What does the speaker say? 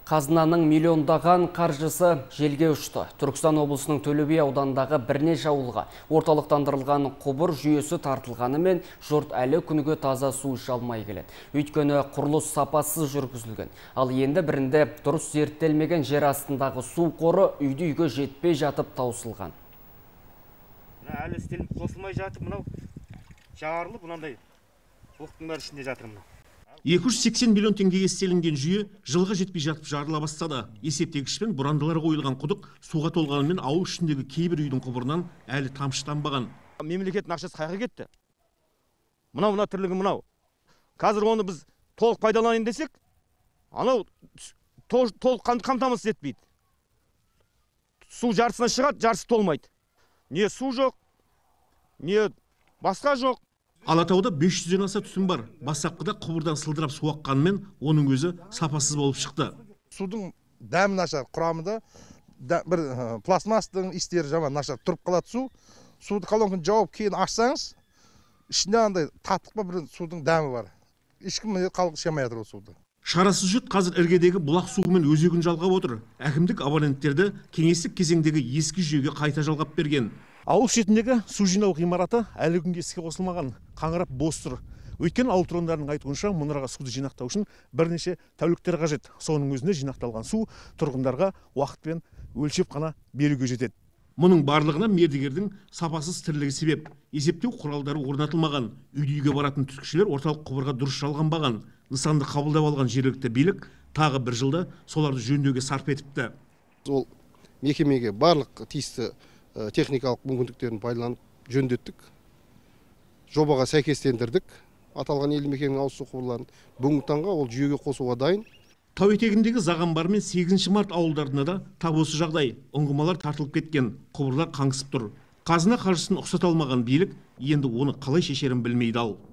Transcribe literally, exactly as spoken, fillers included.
Қазынаның миллиондаған қаржысы желге ұшты. Түркістан облысының Төле би аудандағы бірнеше ауылға орталықтандырылған құбыр жүйесі тартылғанымен жұрт әлі күніге таза су іше алмай келеді. Өйткені құрылыс сапасыз жүргізілген. Ал енді бірінде дұрыс зерттелмеген жер астындағы су қоры үйді үйге жетпей жатып таусылған. Әлі істеліп қосылмай жатып, мынау жарылып, мынандай оқтың бәрі ішінде жатыр мынау. екі жүз сексен миллион теңгеге істелінген жүйе жылға жетпей жатып жарыла бастады. Есептегішпен бұрандылар қойылған құдық суға толғанымен ауыл ішіндегі кейбір үйдің құбырынан әлі тамшытанбаған. Мемлекеттің ақшасы қайға кетті? Мынау мына тірлігі мынау. Қазір оны біз толық пайдаланайын десек, анау толық қамтамасыз етпейді. Су жарысына шығады, жарысы толмайды. Не су жоқ, не басқа жоқ. Алатауда бес жүзден аса түсім бар. Бастапқыда құбырдан сылдырап су аққанымен оның өзі сапасыз болып шықты. Судың дәмі нашар, құрамында бір пластмастың истері жаман нашар тұрып қалады су. Суды колонканы жауып кейін ашсаңыз, ішінде андай татық па бір судың дәмі бар. Ешкім халық ішемей жатыр ол суды. Шарасыз жұрт қазір іргедегі бұлақ суымен өзегін жалғап отыр. Әкімдік абоненттерді кеңестік кезеңдегі ескі жүйеге қайта жалғап берген. Ауыл шетіндегі су жинау ғимараты әлі күнге іске қосылмаған, қаңырап бос тұр. Өйткені ауыл тұрғындарының айтуынша мұнарға суды жинақтау үшін бірнеше тәуліктер қажет. Соның өзінде жинақталған су тұрғындарға уақытпен өлшеп қана беруге жетеді. Мұның барлығына мердігердің сапасыз тірлігі себеп. Есептеу құралдары орнатылмаған. Үйді-үйге баратын түскішілер орталық құбырға дұрыс жалғанбаған. Нысанды қабылдап алған жергілікті билік тағы бір жылда соларды жөндеуге сарп етіпті. Ол мекемеге барлық тиісті техникалық мүмкіндіктерін пайдаланып жөндеттік. Жобаға сәйкестендірдік. Аталған елді мекеннің ауыз су құбырларын бүгінгі таңға ол жүйеге қосуға дайын. Тау етегіндегі Зағамбар мен сегізінші март ауылдарында да тап осы жағдай. Ұңғымалар тартылып кеткен, құбырлар қаңсып тұр. Қазына қаржысын ұқсата алмаған билік енді оны қалай шешерін білмейді ал.